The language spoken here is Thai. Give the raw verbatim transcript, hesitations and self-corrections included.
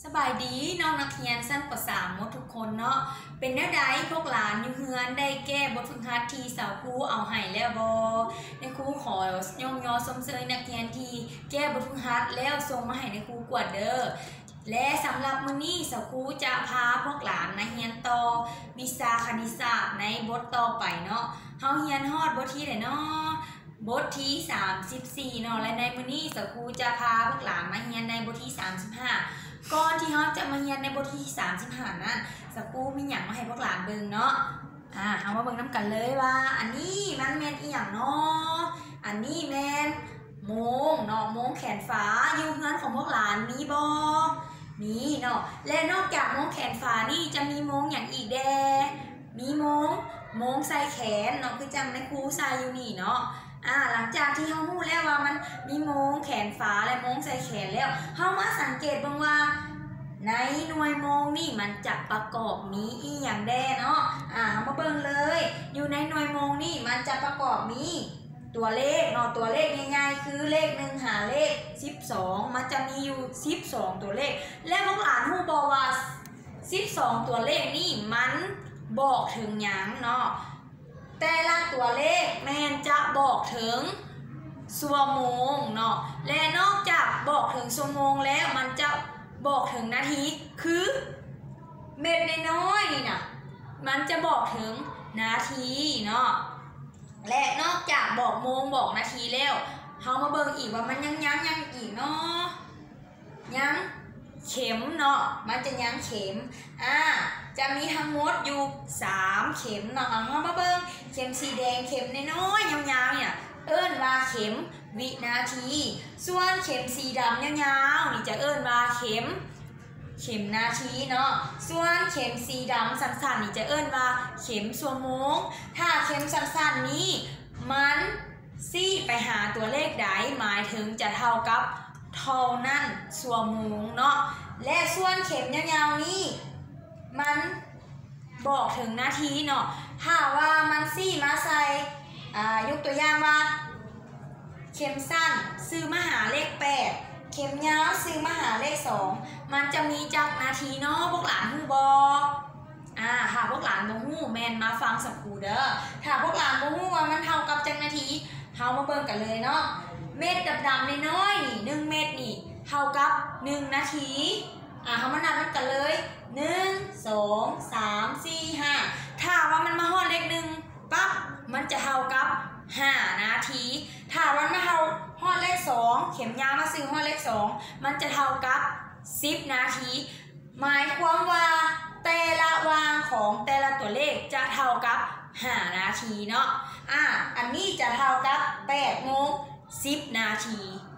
สบายดีน้องนักเรียนชั้นป .สาม หมดทุกคนเนาะเป็นแนวใดพวกหลานอยู่เฮือนได้แก้บทฝึกหัดที่สาวครูเอาให้แล้วบ่ในครูขอย่องยอสมเสยนักเรียนที่แก้บทฝึกหัดแล้วส่งมาให้ในครูกวดเด้อและสำหรับมื้อนี้สาวครูจะพาพวกหลานมาเรียนต่อวิชาคณิตศาสตร์ในบทต่อไปเนาะเฮาเรียนฮอดบทที่ใดเนาะบทที่สามสิบสี่เนาะและในมื้อนี้สาวครูจะพาพวกหลานมาเรียนในบทที่สามสิบห้าก่อนที่เราจะมาเรียนในบทที่สามสิบห้านั้นสกูมีอย่างมาให้พวกหลานเบิ่งเนาะอ่าเอามาเบิ่งน้ำกันเลยว่าอันนี้มันแมนอีหยังเนาะอันนี้แมนโมงเนาะโมงแขนฟ้าอยู่เฮือนของพวกหลานมีบ่มีเนาะและนอกจากโมงแขนฟ้านี่จะมีโมงอย่างอีกแดมีโมงโมงใส่แขนเนาะคือจังในครูใส่อยู่นี่เนาะอ่าหลังจากที่เขาพูดแล้วว่ามันมีโมงแขนฟ้าและโมงใส่แขนแล้วเขามาสังเกตบ้างว่าในหน่วยโมงนี่มันจะประกอบมีอีอย่างแดเนาะอ่าเขามาเบิ่งเลยอยู่ในหน่วยโมงนี่มันจะประกอบมีตัวเลขเนาะตัวเลขง่ายๆคือเลขหนึ่งหาเลขสิบสองมันจะมีอยู่สิบสองตัวเลขและพวกหลานฮู้บ่ว่าสิบสองตัวเลขนี่มันบอกถึงหยังเนาะแต่ละตัวเลขแมนจะบอกถึงชั่วโมงเนาะและนอกจากบอกถึงชั่วโมงแล้วมันจะบอกถึงนาทีคือเม็ดน้อยๆนี่นะมันจะบอกถึงนาทีเนาะและนอกจากบอกโมงบอกนาทีแล้วเขามาเบิ่งอีกว่ามันยังยังยังอีกเนาะยังเข็มเนาะมันจะยังเข็มอ่าจะมีทั้งหมดอยู่สามเข็มเนาะเอามาเบิ่งเข็มสีแดงเข็มน้อยๆยาวๆเนี่ยเอิ้นว่าเข็มวินาทีส่วนเข็มสีดำยาวๆนี่จะเอิ้นว่าเข็มเข็มนาทีเนาะส่วนเข็มสีดำสั้นๆนี่จะเอิ้นว่าเข็มชั่วโมงถ้าเข็มสั้นๆนี้มันซี่ไปหาตัวเลขใดหมายถึงจะเท่ากับเท่านั้นชั่วโมงเนาะและส่วนเข็มยาวๆนี้มันบอกถึงนาทีเนาะถ้าว่ามันซี่มาใส่อ่ายกตัวอย่างว่าเข็มสั้นซื้อมาหาเลขแปดเข็มยาวซื้อมาหาเลขสองมันจะมีจักนาทีเนาะพวกหลานฮู้บ่อ่าถ้าพวกหลานบ่ฮู้แม่นมาฟังสักครู่เด้อถ้าพวกหลานบ่ฮู้ว่ามันเท่ากับจักนาทีเฮามาเบิ่งกันเลยเนาะเม็ดดำๆน้อยๆนี่หนึ่งเม็ดนี่เท่ากับหนึ่งนาทีอ่าเฮามานับกันเลยหนึ่ง สอง สาม สี่ ห้าถ้าว่ามันมาฮอดเลขหนึ่งปั๊บมันจะเท่ากับห้านาทีถ้ามันมาเท่าฮอดเลขสองเข็มยาวมาซื้อฮอดเลขสองมันจะเท่ากับสิบนาทีหมายความว่าแต่ละวางของแต่ละตัวเลขจะเท่ากับห้านาทีเนาะอ่าอันนี้จะเท่ากับแปดโมงสิบนาที